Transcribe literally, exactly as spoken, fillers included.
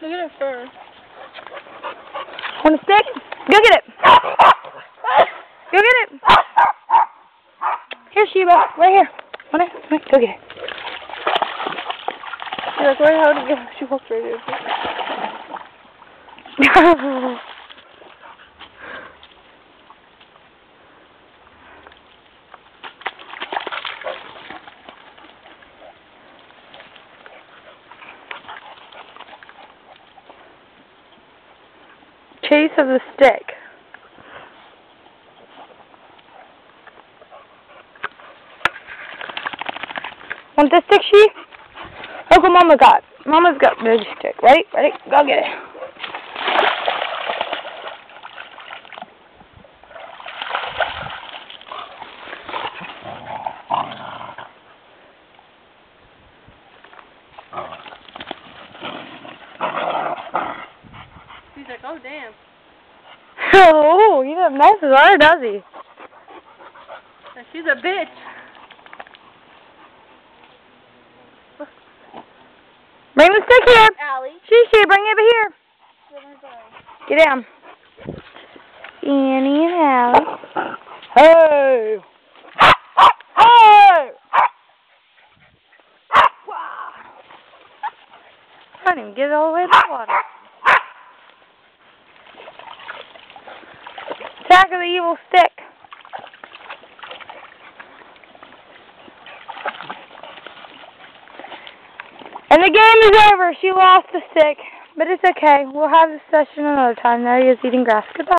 Go get it first. Want a stick? Go get it. Go get it. Here, Sheba. Right here. Want it? Come here. Go get it. You're like, where, how did it go? She walked right over. Chase of the stick. Want this stick, she? Look what Mama got. Mama's got the stick. Ready? Ready? Go get it. He's like, oh damn. Oh, he doesn't mess with her, does he? She's a bitch. Bring the stick here. Allie. She, bring it over here. Get down. Annie and Allie. Hey! Hey! I can't even get it all the way to the water. Attack of the evil stick. And the game is over. She lost the stick. But it's okay. We'll have this session another time. There he is eating grass. Goodbye.